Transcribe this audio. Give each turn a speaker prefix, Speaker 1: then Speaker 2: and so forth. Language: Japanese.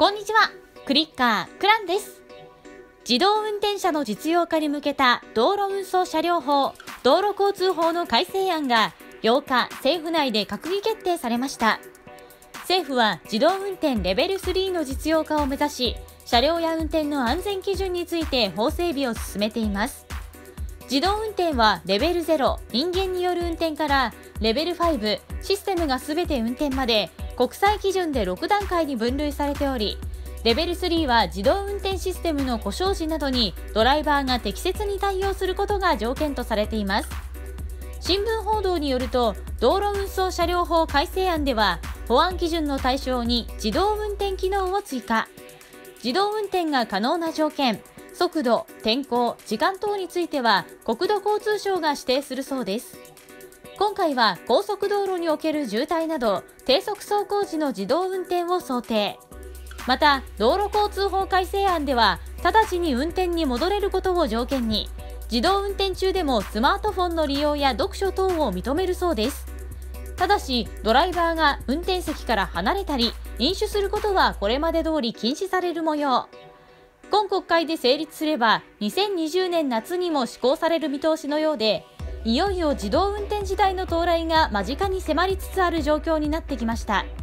Speaker 1: こんにちは、クリッカークランです。自動運転車の実用化に向けた道路運送車両法、道路交通法の改正案が8日、政府内で閣議決定されました。政府は自動運転レベル3の実用化を目指し、車両や運転の安全基準について法整備を進めています。自動運転はレベル0、人間による運転からレベル5、システムがすべて運転まで国際基準で6段階に分類されており、レベル3は自動運転システムの故障時などにドライバーが適切に対応することが条件とされています。新聞報道によると、道路運送車両法改正案では、保安基準の対象に自動運転機能を追加。自動運転が可能な条件、速度、天候、時間等については国土交通省が指定するそうです。今回は高速道路における渋滞など低速走行時の自動運転を想定。また、道路交通法改正案では直ちに運転に戻れることを条件に、自動運転中でもスマートフォンの利用や読書等を認めるそうです。ただし、ドライバーが運転席から離れたり飲酒することはこれまで通り禁止される模様。今国会で成立すれば2020年夏にも施行される見通しのようで、いよいよ自動運転時代の到来が間近に迫りつつある状況になってきました。